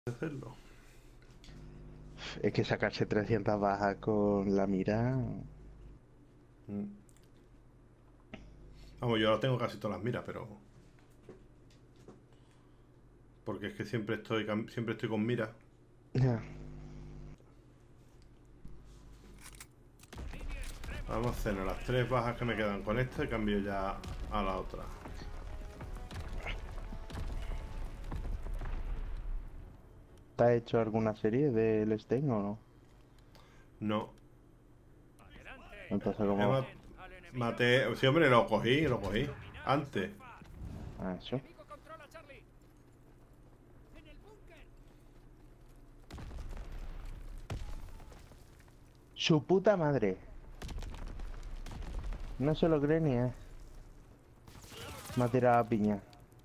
Hacerlo. Es que sacarse 300 bajas con la mira. Mm. Vamos, yo ahora tengo casi todas las miras, pero porque es que siempre estoy con mira. Ya. Vamos a hacer las tres bajas que me quedan con esta y cambio ya a la otra. ¿Te has hecho alguna serie del Stein o no? No. Entonces, He ¿cómo? maté. Sí, hombre, lo cogí, lo cogí. Antes. Ah, eso. Su puta madre. No se lo cree ni es. Me ha tirado a piña.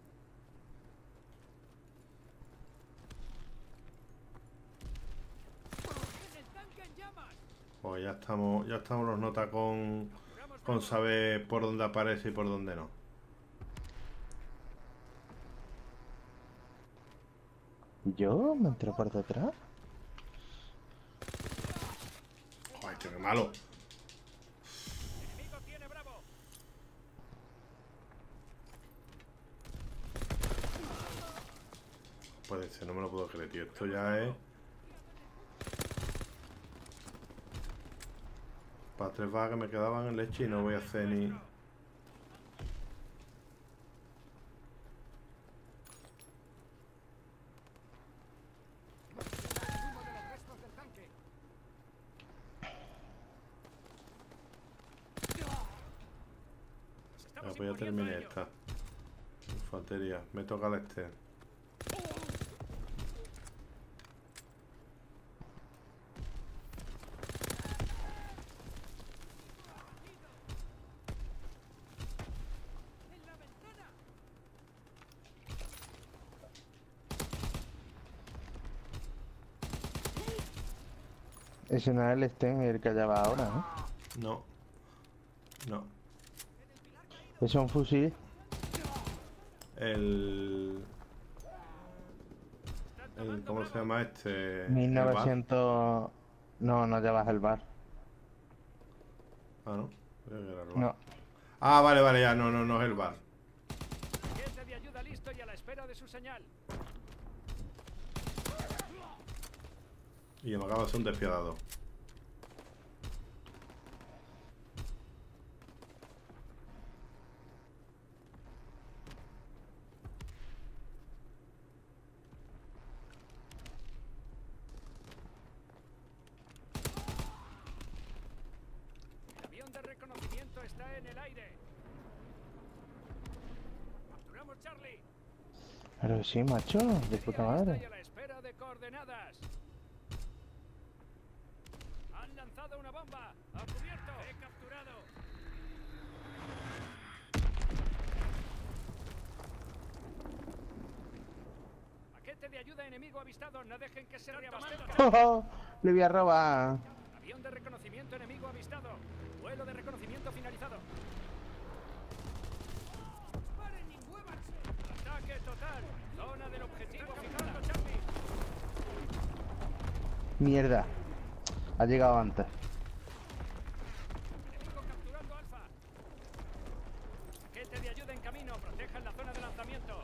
Pues ya estamos los nota con saber por dónde aparece y por dónde no. ¿Yo? ¿Me entré por detrás? Joder, tío, qué malo. Puede ser, no me lo puedo creer, tío. Esto ya es para tres bajas que me quedaban en leche y no voy a hacer ni. Ya, pues ya terminé esta. Infantería. Me toca el este. Ese no es el Stein el que allá va ahora, ¿no? No, no. Ese es un fusil. El. ¿Cómo se llama este? El bar. 1900. No, no llevas el bar. Ah, no. Creo que era el bar. No. Ah, vale, vale, ya. No, no, no es el bar. Paquete de ayuda listo y a la espera de su señal. Y me acaba de ser un despiadado. El avión de reconocimiento está en el aire. Capturamos Charlie. Pero sí, macho, de puta Sería lista madre. y a la espera de coordenadas. Han lanzado una bomba. A cubierto. He capturado. Paquete de ayuda enemigo avistado. No dejen que se reabastezca. Le voy a robar. Avión de reconocimiento enemigo avistado. Vuelo de reconocimiento finalizado. ¡Paren y muévanse! ¡Ataque total! Zona del objetivo fijada, Charlie. Mierda. Ha llegado antes. Enemigo capturando Alfa. Paquete de ayuda en camino. Protejan la zona de lanzamiento.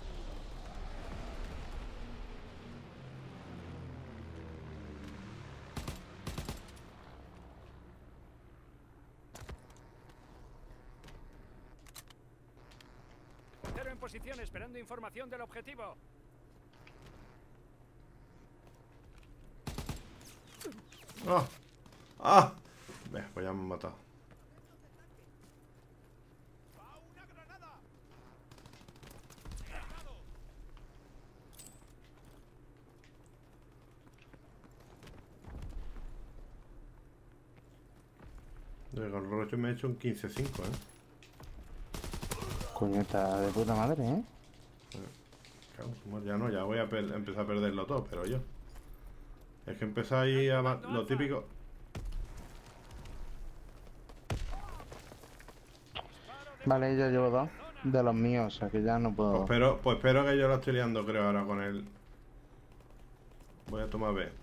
Portero en posición esperando información del objetivo. ¡Ah! ¡Ah! Pues ya me han matado. ¡Va una granada! Con el rollo me he hecho un 15-5, ¿eh? Coño, está de puta madre, ¿eh? Claro, ya no, ya voy a empezar a perderlo todo, pero yo. Es que empezáis a lo típico. Vale, yo llevo dos de los míos, o sea que ya no puedo. Pues espero que yo lo estoy liando, creo, ahora con él. Voy a tomar B.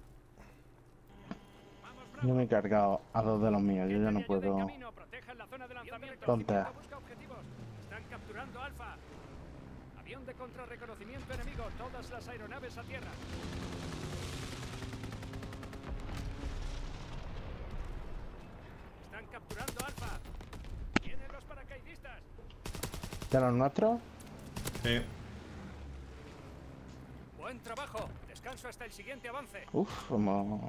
Vamos, Bravo. Yo me he cargado a dos de los míos. Yo ya no Ayuda en puedo. camino, protejan la zona de lanzamiento. Tonta. Busca objetivos. Están capturando Alfa. Avión de contrarreconocimiento enemigo. Todas las aeronaves a tierra. Están capturando Alfa. Vienen los paracaidistas. ¿De los nuestros? Sí. Buen trabajo. Descanso hasta el siguiente avance. Uf, como.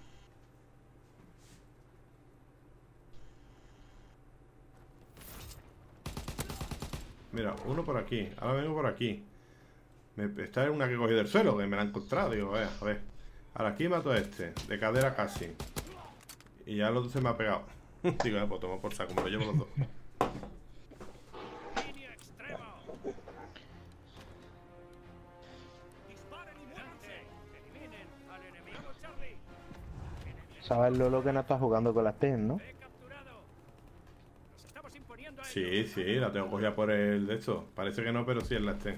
Mira, uno por aquí. Ahora vengo por aquí. Esta es una que cogí del suelo, que me la he encontrado. Digo, a ver. Ahora aquí mato a este, de cadera casi. Y ya el otro se me ha pegado. Digo, pues tomo por saco, me lo llevo los dos. Línea extremo. Disparen y muévanse. Eliminen al enemigo. Charlie. ¿Sabes Lolo que no está jugando con las TEN, no? He capturado. Nos estamos imponiendo a Sí, ellos. sí, la tengo cogida por el de esto. Parece que no, pero sí es la este.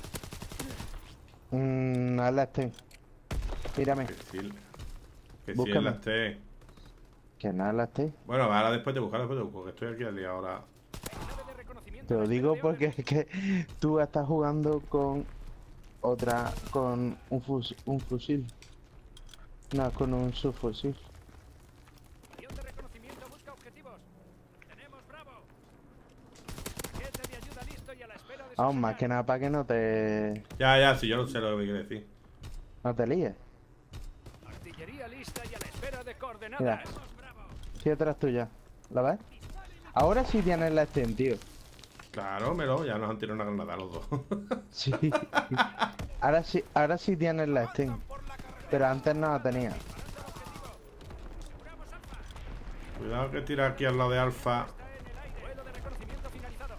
A las TEN. Mírame. Que sí es Búscame. la este. Que nada las TEN. Bueno, ahora después de buscar, que estoy aquí al día ahora. Nave de reconocimiento Te a lo la digo espera de porque es que tú estás jugando con otra. Con un fusil. No, con un subfusil. Avión de reconocimiento busca objetivos. Tenemos Bravo. Paquete de ayuda listo y a la espera de su Aún más señal. que nada para que no te. Ya, sí, yo no sé lo que quiere decir. No te líes. Artillería lista y a la espera de coordenadas. Mira. Tenemos Bravo. Sí, atrás tuya. ¿La ves? Ahora sí tienes la STEM, tío. Claro, ya nos han tirado una granada los dos. Sí. Ahora sí tienes la STEM. Pero antes no la tenía. Aseguramos Alfa. Cuidado que tira aquí al lado de Alfa. Está en el aire. Vuelo de reconocimiento finalizado.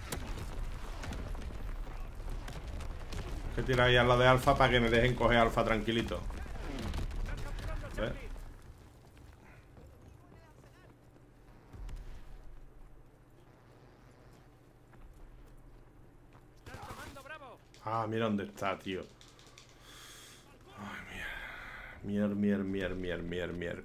Que tira ahí al lado de Alfa para que me dejen coger Alfa tranquilito. Están capturando ¿Ves? Charlie. Están tomando Bravo. Ah, mira dónde está, tío. Ay, mier.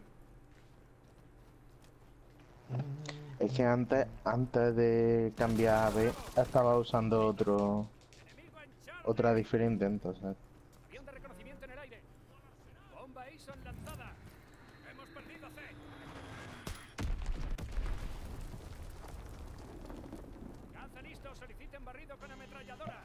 Es que antes de cambiar a B, estaba usando Enemigo en Charlie. otra diferente, entonces. Avión de reconocimiento en el aire. Bomba Aison lanzada. Hemos perdido C. Caza listo. Soliciten barrido con ametralladora.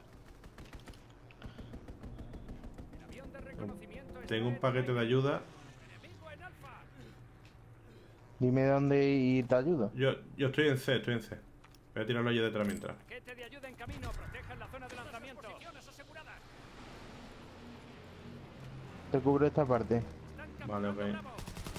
El avión de reconocimiento está Tengo un en paquete de el aire. ayuda. Enemigo en Alfa. Dime dónde y te ayudo. Yo estoy en C, Voy a tirarlo allí detrás mientras. Paquete de ayuda en camino. Protejan la zona de lanzamiento. Posiciones aseguradas. Te cubro esta parte. Están Vale, capturando ok. Bravo.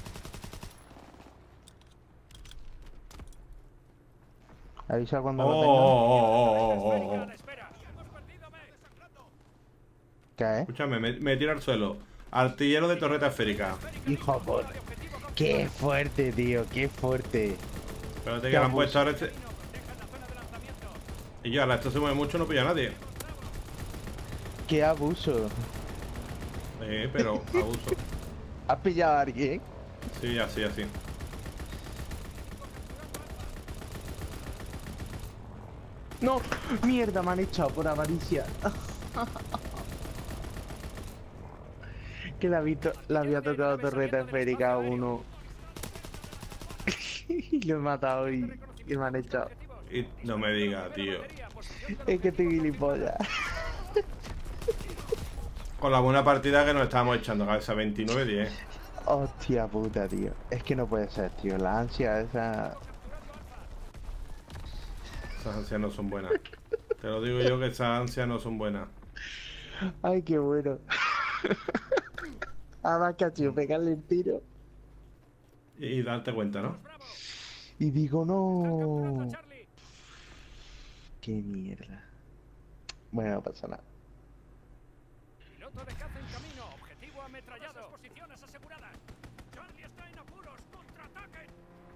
Avisa cuando lo Oh, tengas. oh. A la espera. Hemos perdido B. ¿Qué es? Escúchame, me tira al suelo. Artillero de torreta esférica. Hijo de... ¡Qué fuerte, tío! ¡Qué fuerte! Espérate que le han puesto ahora este. Protejan la zona de lanzamiento. Y yo, ahora esto se mueve mucho, no pilla a nadie. ¡Qué abuso! Pero abuso. ¿Has pillado a alguien? Sí, así. ¡No! ¡Mierda! Me han echado por avaricia. Que le había tocado torreta esférica a uno. Y lo he matado y me han echado. Y no me diga, tío. Es que estoy gilipollas. Con la buena partida que nos estábamos echando, cabeza 29-10. Hostia puta, tío. Es que no puede ser, tío. La ansia esa... Esas ansias no son buenas. Te lo digo yo que esas ansias no son buenas. Ay, qué bueno. Además que ha sido pegarle el tiro. Y darte cuenta, ¿no? Y digo, Capturando no. a Charlie. Qué mierda. Bueno, no pasa nada. Piloto de caza en camino. Objetivo ametrallado. Posiciones aseguradas. Charlie está en apuros. Contraataquen.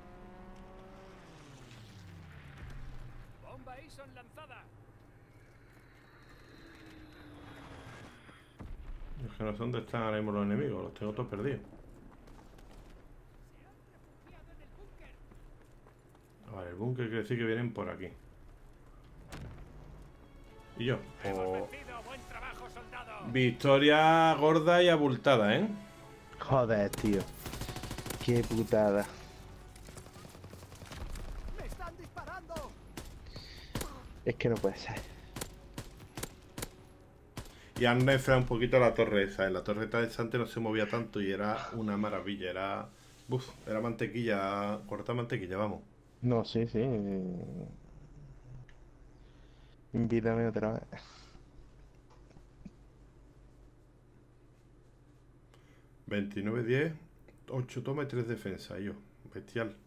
Bomba Aison lanzada. Es que no sé dónde están ahora mismo los enemigos, los tengo todos perdidos. Vale, el búnker quiere decir que vienen por aquí. Y yo, Hemos vencido. Buen trabajo, soldado. victoria gorda y abultada, ¿eh? Joder, tío. Qué putada. ¡Me están disparando! Es que no puede ser. Y han nerfeado un poquito la torre esa. La torre esa antes no se movía tanto y era una maravilla. Era... Uf, era mantequilla, corta mantequilla, vamos. No, sí, sí. Invítame otra vez. 29-10, 8 toma y 3 defensa. Y yo, bestial.